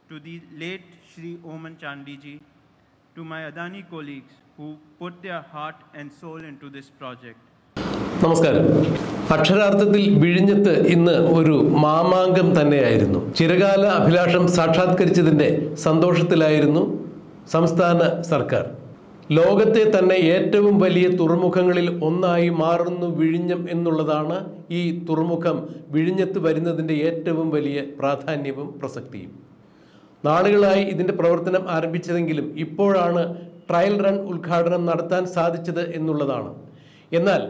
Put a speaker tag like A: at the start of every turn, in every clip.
A: to the late Shri Oman Chandi ji, to my Adani colleagues who put their heart and soul into this project.
B: നമസ്കാരം. അക്ഷരാർത്ഥത്തിൽ വിഴിഞ്ഞത്ത് ഇന്ന് ഒരു മാമാങ്കം തന്നെയായിരുന്നു. ചിരകാല അഭിലാഷം സാക്ഷാത്കരിച്ചതിൻ്റെ സന്തോഷത്തിലായിരുന്നു സംസ്ഥാന സർക്കാർ. ലോകത്തെ തന്നെ ഏറ്റവും വലിയ തുറമുഖങ്ങളിൽ ഒന്നായി മാറുന്നു വിഴിഞ്ഞം എന്നുള്ളതാണ് ഈ തുറമുഖം വിഴിഞ്ഞത്ത് വരുന്നതിൻ്റെ ഏറ്റവും വലിയ പ്രാധാന്യവും പ്രസക്തിയും. നാളുകളായി ഇതിൻ്റെ പ്രവർത്തനം ആരംഭിച്ചതെങ്കിലും ഇപ്പോഴാണ് ട്രയൽ റൺ ഉദ്ഘാടനം നടത്താൻ സാധിച്ചത് എന്നുള്ളതാണ്. എന്നാൽ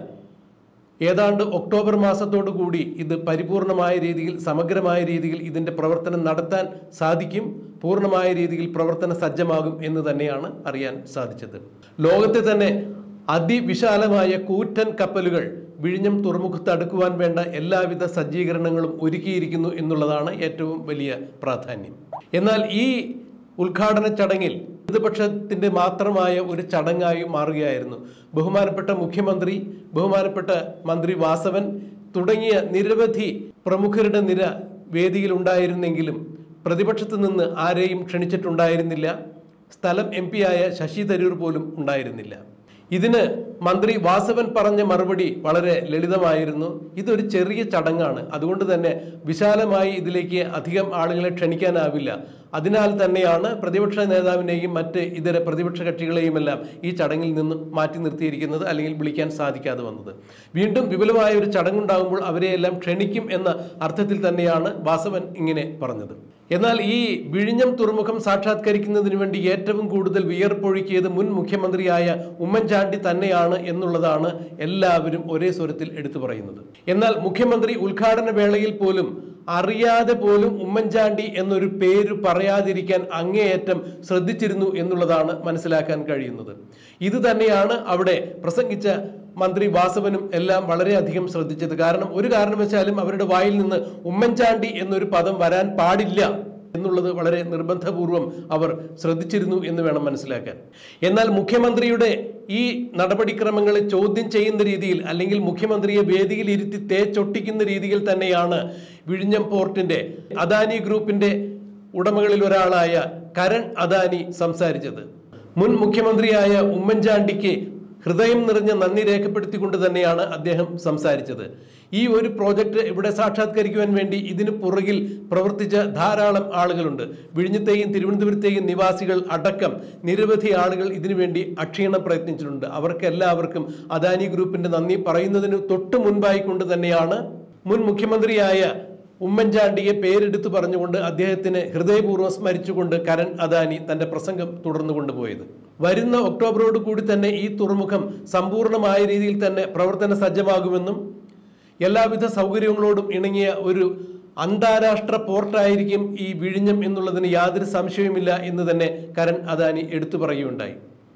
B: ഏതാണ്ട് ഒക്ടോബർ മാസത്തോടു കൂടി ഇത് പരിപൂർണമായ രീതിയിൽ സമഗ്രമായ രീതിയിൽ ഇതിൻ്റെ പ്രവർത്തനം നടത്താൻ സാധിക്കും, പൂർണ്ണമായ രീതിയിൽ പ്രവർത്തന സജ്ജമാകും എന്ന് തന്നെയാണ് അറിയാൻ സാധിച്ചത്. ലോകത്തെ തന്നെ അതിവിശാലമായ കൂറ്റൻ കപ്പലുകൾ വിഴിഞ്ഞം തുറമുഖത്ത് അടുക്കുവാൻ വേണ്ട എല്ലാവിധ സജ്ജീകരണങ്ങളും ഒരുക്കിയിരിക്കുന്നു എന്നുള്ളതാണ് ഏറ്റവും വലിയ പ്രാധാന്യം. എന്നാൽ ഈ ഉദ്ഘാടന ചടങ്ങിൽ പ്രതിപക്ഷത്തിൻ്റെ മാത്രമായ ഒരു ചടങ്ങായി മാറുകയായിരുന്നു. ബഹുമാനപ്പെട്ട മുഖ്യമന്ത്രി, ബഹുമാനപ്പെട്ട മന്ത്രി വാസവൻ തുടങ്ങിയ നിരവധി പ്രമുഖരുടെ നിര വേദിയിൽ ഉണ്ടായിരുന്നെങ്കിലും പ്രതിപക്ഷത്ത് നിന്ന് ആരെയും ക്ഷണിച്ചിട്ടുണ്ടായിരുന്നില്ല. സ്ഥലം MP ആയ ശശി തരൂർ പോലും ഉണ്ടായിരുന്നില്ല. ഇതിന് മന്ത്രി വാസവൻ പറഞ്ഞ മറുപടി വളരെ ലളിതമായിരുന്നു. ഇതൊരു ചെറിയ ചടങ്ങാണ്, അതുകൊണ്ട് തന്നെ വിശാലമായി ഇതിലേക്ക് അധികം ആളുകളെ ക്ഷണിക്കാനാവില്ല. അതിനാൽ തന്നെയാണ് പ്രതിപക്ഷ നേതാവിനെയും മറ്റ് ഇതര പ്രതിപക്ഷ കക്ഷികളെയുമെല്ലാം ഈ ചടങ്ങിൽ നിന്ന് മാറ്റി നിർത്തിയിരിക്കുന്നത്, അല്ലെങ്കിൽ വിളിക്കാൻ സാധിക്കാതെ വന്നത്. വീണ്ടും വിപുലമായ ഒരു ചടങ്ങുണ്ടാകുമ്പോൾ അവരെയെല്ലാം ക്ഷണിക്കും എന്ന അർത്ഥത്തിൽ തന്നെയാണ് വാസവൻ ഇങ്ങനെ പറഞ്ഞത്. എന്നാൽ ഈ വിഴിഞ്ഞം തുറമുഖം സാക്ഷാത്കരിക്കുന്നതിന് വേണ്ടി ഏറ്റവും കൂടുതൽ വിയർപ്പൊഴുക്കിയത് മുൻ മുഖ്യമന്ത്രിയായ ഉമ്മൻചാണ്ടി തന്നെയാണ് എന്നുള്ളതാണ് എല്ലാവരും ഒരേ സ്വരത്തിൽ എടുത്തു പറയുന്നത്. എന്നാൽ മുഖ്യമന്ത്രി ഉദ്ഘാടന വേളയിൽ പോലും അറിയാതെ പോലും ഉമ്മൻചാണ്ടി എന്നൊരു പേര് പറയാതിരിക്കാൻ അങ്ങേയറ്റം ശ്രദ്ധിച്ചിരുന്നു എന്നുള്ളതാണ് മനസ്സിലാക്കാൻ കഴിയുന്നത്. ഇത് തന്നെയാണ് അവിടെ പ്രസംഗിച്ച മന്ത്രി വാസവനും എല്ലാം വളരെയധികം ശ്രദ്ധിച്ചത്. കാരണം ഒരു കാരണവശാലും അവരുടെ വായിൽ നിന്ന് ഉമ്മൻചാണ്ടി എന്നൊരു പദം വരാൻ പാടില്ല എന്നുള്ളത് വളരെ നിർബന്ധപൂർവം അവർ ശ്രദ്ധിച്ചിരുന്നു എന്ന് വേണം മനസ്സിലാക്കാൻ. എന്നാൽ മുഖ്യമന്ത്രിയുടെ ഈ നടപടിക്രമങ്ങളെ ചോദ്യം ചെയ്യുന്ന രീതിയിൽ, അല്ലെങ്കിൽ മുഖ്യമന്ത്രിയെ വേദിയിൽ ഇരുത്തി തേച്ചൊട്ടിക്കുന്ന രീതിയിൽ തന്നെയാണ് വിഴിഞ്ഞം പോർട്ടിന്റെ അദാനി ഗ്രൂപ്പിന്റെ ഉടമകളിൽ ഒരാളായ കരൺ അദാനി സംസാരിച്ചത്. മുൻ മുഖ്യമന്ത്രിയായ ഉമ്മൻചാണ്ടിക്ക് ഹൃദയം നിറഞ്ഞ നന്ദി രേഖപ്പെടുത്തിക്കൊണ്ട് തന്നെയാണ് അദ്ദേഹം സംസാരിച്ചത്. ഈ ഒരു പ്രോജക്റ്റ് ഇവിടെ സാക്ഷാത്കരിക്കുവാൻ വേണ്ടി ഇതിന് പുറകിൽ പ്രവർത്തിച്ച ധാരാളം ആളുകളുണ്ട്. വിഴിഞ്ഞത്തെയും തിരുവനന്തപുരത്തെയും നിവാസികൾ അടക്കം നിരവധി ആളുകൾ ഇതിനു വേണ്ടി അക്ഷീണം പ്രയത്നിച്ചിട്ടുണ്ട്. അവർക്കെല്ലാവർക്കും അദാനി ഗ്രൂപ്പിന്റെ നന്ദി പറയുന്നതിന് തൊട്ട് മുൻപായി കൊണ്ട് തന്നെയാണ് മുൻ മുഖ്യമന്ത്രിയായ ഉമ്മൻചാണ്ടിയെ പേരെടുത്ത് പറഞ്ഞുകൊണ്ട് അദ്ദേഹത്തിന് ഹൃദയപൂർവ്വം സ്മരിച്ചുകൊണ്ട് കരൺ അദാനി തന്റെ പ്രസംഗം തുടർന്നു കൊണ്ടുപോയത്. വരുന്ന ഒക്ടോബറോട് കൂടി തന്നെ ഈ തുറമുഖം സമ്പൂർണമായ രീതിയിൽ തന്നെ പ്രവർത്തന സജ്ജമാകുമെന്നും എല്ലാവിധ സൗകര്യങ്ങളോടും ഇണങ്ങിയ ഒരു അന്താരാഷ്ട്ര പോർട്ടായിരിക്കും ഈ വിഴിഞ്ഞം എന്നുള്ളതിന് യാതൊരു സംശയവുമില്ല എന്ന് തന്നെ കരൺ അദാനി എടുത്തു പറയുകയുണ്ടായി.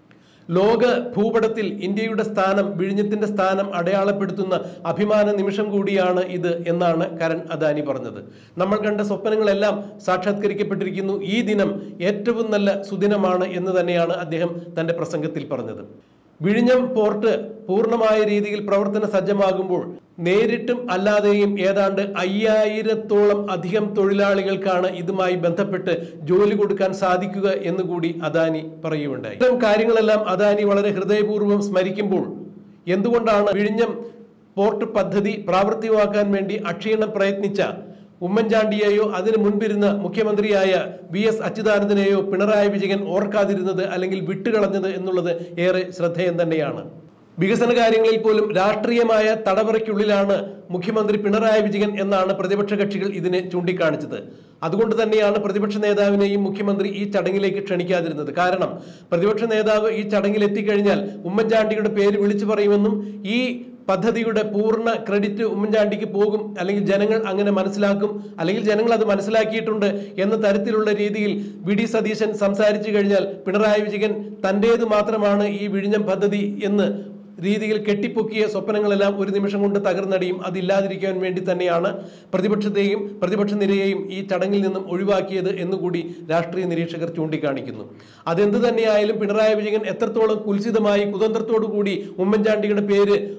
B: ലോക ഭൂപടത്തിൽ ഇന്ത്യയുടെ സ്ഥാനം, വിഴിഞ്ഞത്തിന്റെ സ്ഥാനം അടയാളപ്പെടുത്തുന്ന അഭിമാന നിമിഷം കൂടിയാണ് ഇത് എന്നാണ് കരൺ അദാനി പറഞ്ഞത്. നമ്മൾ കണ്ട സ്വപ്നങ്ങളെല്ലാം സാക്ഷാത്കരിക്കപ്പെട്ടിരിക്കുന്നു. ഈ ദിനം ഏറ്റവും നല്ല സുദിനമാണ് എന്ന് തന്നെയാണ് അദ്ദേഹം തന്റെ പ്രസംഗത്തിൽ പറഞ്ഞത്. വിഴിഞ്ഞം പോർട്ട് പൂർണ്ണമായ രീതിയിൽ പ്രവർത്തന സജ്ജമാകുമ്പോൾ നേരിട്ടും അല്ലാതെയും ഏതാണ്ട് 5000-ഓളം അധികം തൊഴിലാളികൾക്കാണ് ഇതുമായി ബന്ധപ്പെട്ട് ജോലി കൊടുക്കാൻ സാധിക്കുക എന്നുകൂടി അദാനി പറയുകയുണ്ടായി. ഇത്തരം കാര്യങ്ങളെല്ലാം അദാനി വളരെ ഹൃദയപൂർവ്വം സ്മരിക്കുമ്പോൾ എന്തുകൊണ്ടാണ് വിഴിഞ്ഞം പോർട്ട് പദ്ധതി പ്രാവർത്തികമാക്കാൻ വേണ്ടി അക്ഷീണം പ്രയത്നിച്ച ഉമ്മൻചാണ്ടിയെയോ അതിനു മുൻപിരുന്ന മുഖ്യമന്ത്രിയായ VS അച്യുതാനന്ദനെയോ പിണറായി വിജയൻ ഓർക്കാതിരുന്നത്, അല്ലെങ്കിൽ വിട്ടുകളഞ്ഞത് എന്നുള്ളത് ഏറെ ശ്രദ്ധേയം തന്നെയാണ്. വികസന കാര്യങ്ങളിൽ പോലും രാഷ്ട്രീയമായ തടവറയ്ക്കുള്ളിലാണ് മുഖ്യമന്ത്രി പിണറായി വിജയൻ എന്നാണ് പ്രതിപക്ഷ കക്ഷികൾ ഇതിനെ ചൂണ്ടിക്കാണിച്ചത്. അതുകൊണ്ട് തന്നെയാണ് പ്രതിപക്ഷ നേതാവിനെയും മുഖ്യമന്ത്രി ഈ ചടങ്ങിലേക്ക് ക്ഷണിക്കാതിരുന്നത്. കാരണം പ്രതിപക്ഷ നേതാവ് ഈ ചടങ്ങിൽ എത്തിക്കഴിഞ്ഞാൽ ഉമ്മൻചാണ്ടിയുടെ പേര് വിളിച്ചു പറയുമെന്നും ഈ പദ്ധതിയുടെ പൂർണ്ണ ക്രെഡിറ്റ് ഉമ്മൻചാണ്ടിക്ക് പോകും, അല്ലെങ്കിൽ ജനങ്ങൾ അങ്ങനെ മനസ്സിലാക്കും, അല്ലെങ്കിൽ ജനങ്ങൾ അത് മനസ്സിലാക്കിയിട്ടുണ്ട് എന്ന തരത്തിലുള്ള രീതിയിൽ VD സതീശൻ സംസാരിച്ചു കഴിഞ്ഞാൽ പിണറായി വിജയൻ തൻ്റേത് മാത്രമാണ് ഈ വിഴിഞ്ഞം പദ്ധതി എന്ന് രീതിയിൽ കെട്ടിപ്പൊക്കിയ സ്വപ്നങ്ങളെല്ലാം ഒരു നിമിഷം കൊണ്ട് തകർന്നടിയും. അതില്ലാതിരിക്കാൻ വേണ്ടി തന്നെയാണ് പ്രതിപക്ഷത്തെയും പ്രതിപക്ഷ നിരയെയും ഈ ചടങ്ങിൽ നിന്നും ഒഴിവാക്കിയത് എന്നുകൂടി രാഷ്ട്രീയ നിരീക്ഷകർ ചൂണ്ടിക്കാണിക്കുന്നു. അതെന്ത് തന്നെയായാലും പിണറായി വിജയൻ എത്രത്തോളം കുൽസിതമായി കുതന്ത്രത്തോടു കൂടി ഉമ്മൻചാണ്ടിയുടെ പേര്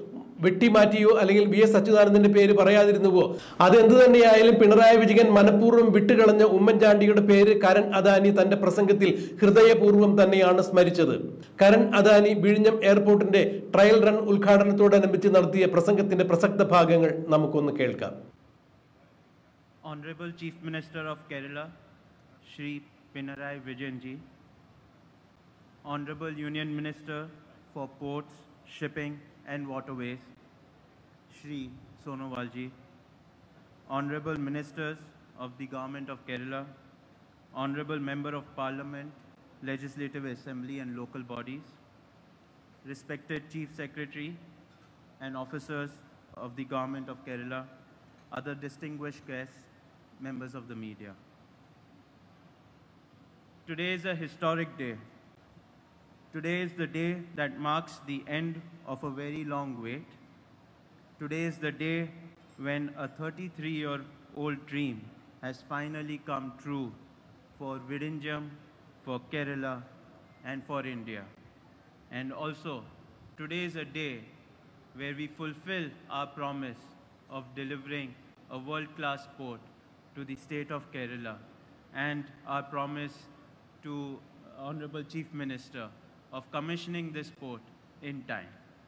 B: വെട്ടിമാറ്റിയോ അല്ലെങ്കിൽ വി എസ് അച്യുതാനന്ദന്റെ പേര് പറയാതിരുന്നുവോ, അതെന്തു തന്നെയായാലും പിണറായി വിജയൻ മനഃപൂർവ്വം വിട്ടുകളഞ്ഞ ഉമ്മൻചാണ്ടിയുടെ പേര് കരൺ അദാനി തന്റെ പ്രസംഗത്തിൽ ഹൃദയപൂർവ്വം തന്നെയാണ് സ്മരിച്ചത്. കരൺ അദാനി വിഴിഞ്ഞം എയർപോർട്ടിന്റെ ട്രയൽ റൺ ഉദ്ഘാടനത്തോടനുബന്ധിച്ച് നടത്തിയ പ്രസംഗത്തിന്റെ പ്രസക്ത ഭാഗങ്ങൾ നമുക്കൊന്ന് കേൾക്കാം.
A: Honorable Chief Minister of Kerala, Shri Pinarayi Vijayan ji, Honorable Union Minister for Ports, Shipping and Waterways, Shri Sonowal ji, Honorable Ministers of the Government of Kerala, Honorable Member of Parliament, Legislative Assembly and local bodies, respected Chief Secretary and officers of the Government of Kerala, other distinguished guests, members of the media. Today is a historic day. Today is the day that marks the end of a very long wait. Today is the day when a 33-year-old dream has finally come true for Vizhinjam, for Kerala, and for India. And also, today is a day where we fulfill our promise of delivering a world-class port to the state of Kerala and our promise to Honorable Chief Minister of commissioning this port in time.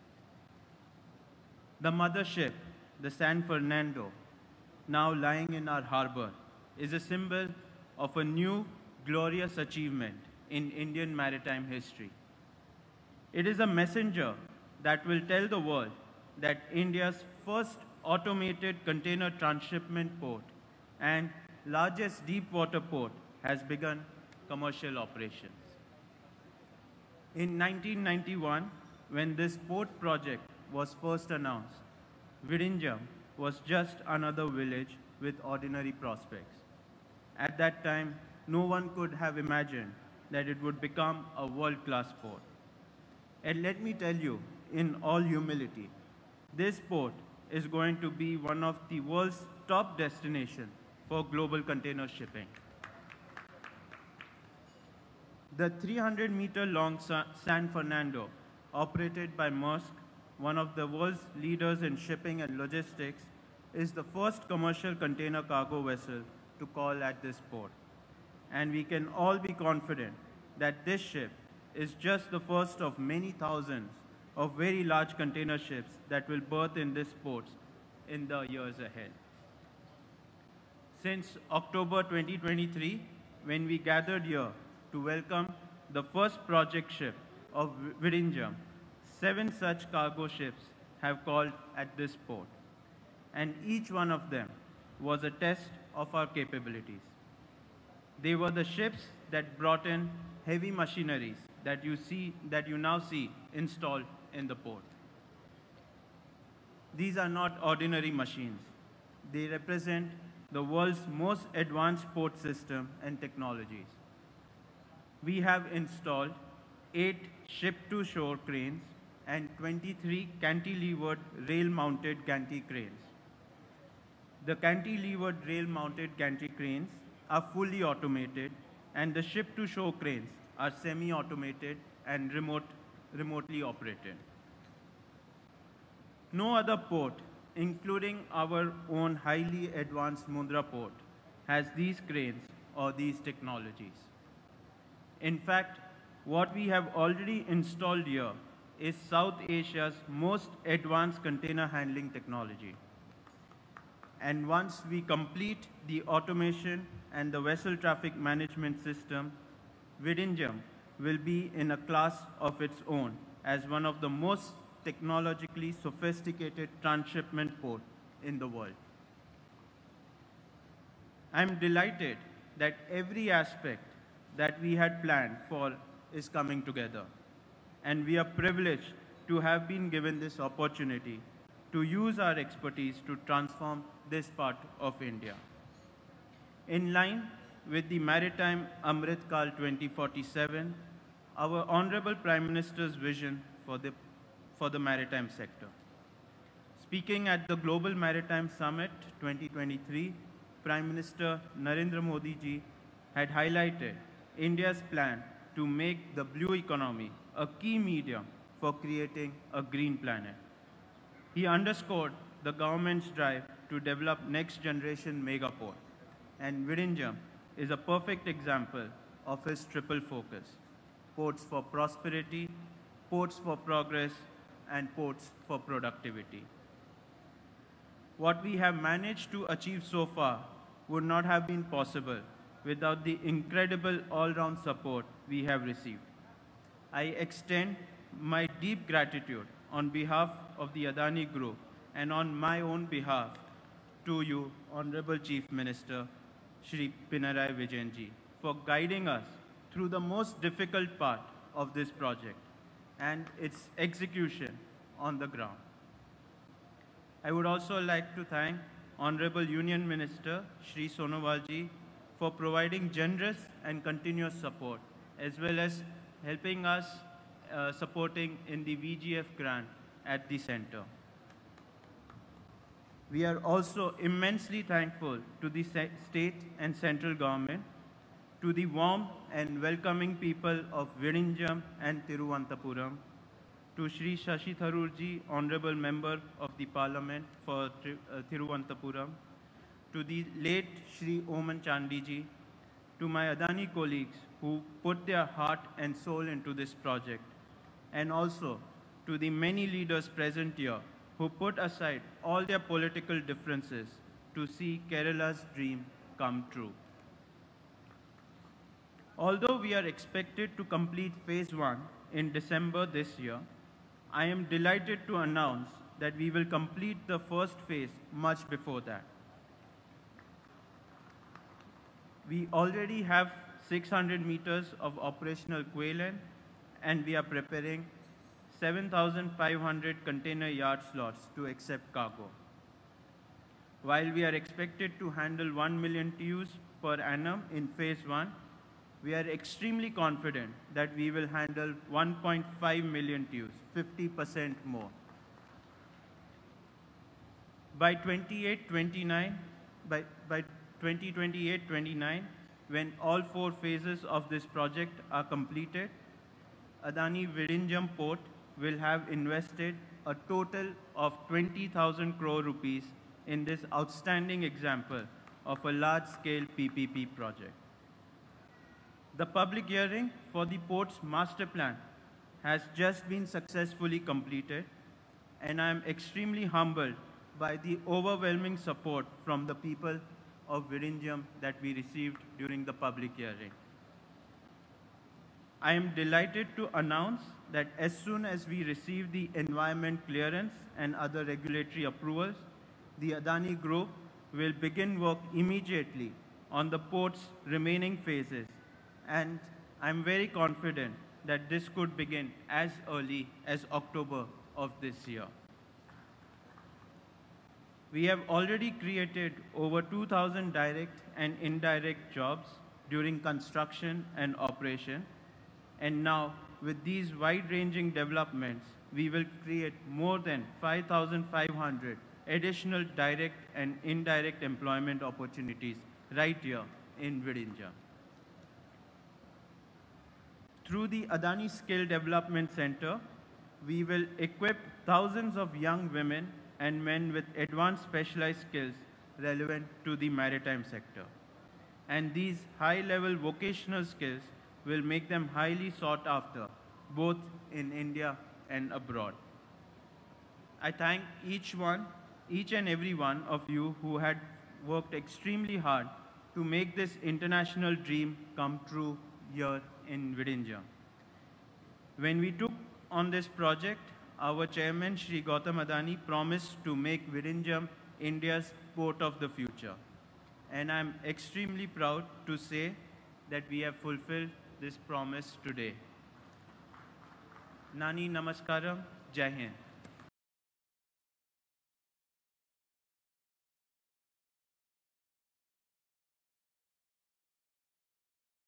A: The mothership, the San Fernando, now lying in our harbor, is a symbol of a new glorious achievement in Indian maritime history. It is a messenger that will tell the world that India's first automated container transshipment port and largest deep water port has begun commercial operations. In 1991, when this port project was first announced, Vizhinjam was just another village with ordinary prospects. At that time, no one could have imagined that it would become a world-class port. And let me tell you, in all humility, this port is going to be one of the world's top destinations for global container shipping. The 300-meter-long San Fernando, operated by Maersk, one of the world's leaders in shipping and logistics, is the first commercial container cargo vessel to call at this port. And we can all be confident that this ship is just the first of many thousands of very large container ships that will berth in this port in the years ahead. Since October 2023, when we gathered here to welcome the first project ship of Vizhinjam, 7 such cargo ships have called at this port, and each one of them was a test of our capabilities. They were the ships that brought in heavy machineries that you now see installed in the port. These are not ordinary machines. They represent the world's most advanced port system and technologies. We have installed 8 ship-to-shore cranes and 23 cantilevered rail-mounted gantry cranes. The cantilevered rail-mounted gantry cranes are fully automated, and the ship-to-shore cranes are semi-automated and remotely operated. No other port, including our own highly advanced Mundra port, has these cranes or these technologies. In fact, what we have already installed here is South Asia's most advanced container handling technology. And once we complete the automation and the vessel traffic management system, Vizhinjam will be in a class of its own as one of the most technologically sophisticated transshipment port in the world. I'm delighted that every aspect that we had planned for is coming together, and we are privileged to have been given this opportunity to use our expertise to transform this part of India. In line with the Maritime Amrit Kaal 2047, our Honorable Prime Minister's vision for the maritime sector. Speaking at the Global Maritime Summit 2023, Prime Minister Narendra Modi ji had highlighted India's plan to make the blue economy a key medium for creating a green planet. He underscored the government's drive to develop next-generation megaport, and Vizhinjam is a perfect example of his triple focus: ports for prosperity, ports for progress, and ports for productivity. What we have managed to achieve so far would not have been possible without the incredible all-round support we have received. I extend my deep gratitude on behalf of the Adani Group and on my own behalf to you, Honorable Chief Minister, Shri Pinarayi Vijayan ji, for guiding us through the most difficult part of this project and its execution on the ground. I would also like to thank Honorable Union Minister Shri Sonowal ji for providing generous and continuous support, as well as helping us supporting in the VGF grant at the center. We are also immensely thankful to the state and central government, to the warm and welcoming people of Vizhinjam and Thiruvananthapuram, to Shri Shashi Tharoor ji, Honorable Member of the Parliament for Thiruvananthapuram, to the late Shri Oman Chandi ji, to my Adani colleagues who put their heart and soul into this project, and also to the many leaders present here who put aside all their political differences to see Kerala's dream come true. Although we are expected to complete phase 1 in December this year, I am delighted to announce that we will complete the first phase much before that. We already have 600 meters of operational quay length, and we are preparing 7,500 container yard slots to accept cargo. While we are expected to handle 1 million TEUs per annum in phase 1, we are extremely confident that we will handle 1.5 million TEUs, 50% more. By 2028-29, when all 4 phases of this project are completed, Adani Vizhinjam Port will have invested a total of 20,000 crore rupees in this outstanding example of a large-scale PPP project. The public hearing for the port's master plan has just been successfully completed, and I am extremely humbled by the overwhelming support from the people of Vizhinjam that we received during the public hearing. I am delighted to announce that as soon as we receive the environment clearance and other regulatory approvals, the Adani Group will begin work immediately on the port's remaining phases, and I'm very confident that this could begin as early as October of this year. We have already created over 2,000 direct and indirect jobs during construction and operation, and now with these wide-ranging developments, we will create more than 5,500 additional direct and indirect employment opportunities right here in Vizhinjam. Through the Adani Skill Development Center, we will equip thousands of young women and men with advanced specialized skills relevant to the maritime sector. And these high-level vocational skills will make them highly sought after, both in India and abroad. I thank each and every one of you who had worked extremely hard to make this international dream come true here in Vizhinjam. When we took on this project, our chairman, Shri Gautam Adani, promised to make Vizhinjam India's port of the future. And I'm extremely proud to say that we have fulfilled this promise today. Nani Namaskaram, Jai Hind.